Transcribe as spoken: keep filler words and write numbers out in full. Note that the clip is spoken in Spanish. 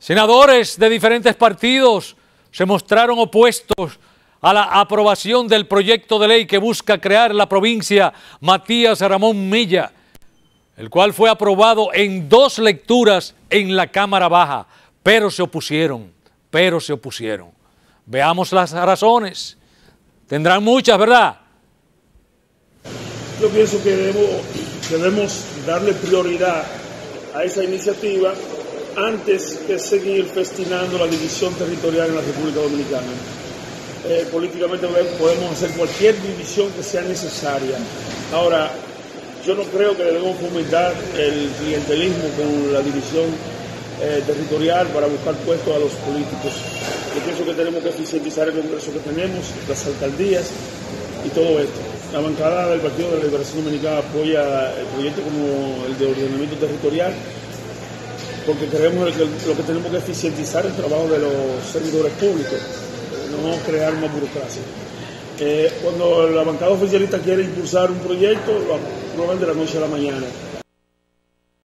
Senadores de diferentes partidos se mostraron opuestos a la aprobación del proyecto de ley que busca crear en la provincia Matías Ramón Milla, el cual fue aprobado en dos lecturas en la Cámara Baja, pero se opusieron, pero se opusieron. Veamos las razones. Tendrán muchas, ¿verdad? Yo pienso que debemos, debemos darle prioridad a esa iniciativa antes que seguir festinando la división territorial en la República Dominicana. Eh, políticamente podemos hacer cualquier división que sea necesaria. Ahora, yo no creo que debemos fomentar el clientelismo con la división eh, territorial para buscar puestos a los políticos. Yo pienso que tenemos que eficientizar el Congreso que tenemos, las alcaldías y todo esto. La bancada del Partido de la Liberación Dominicana apoya el proyecto como el de ordenamiento territorial, porque creemos que lo que tenemos que eficientizar el trabajo de los servidores públicos, no crear más burocracia. Eh, cuando la bancada oficialista quiere impulsar un proyecto, lo aprueban de la noche a la mañana.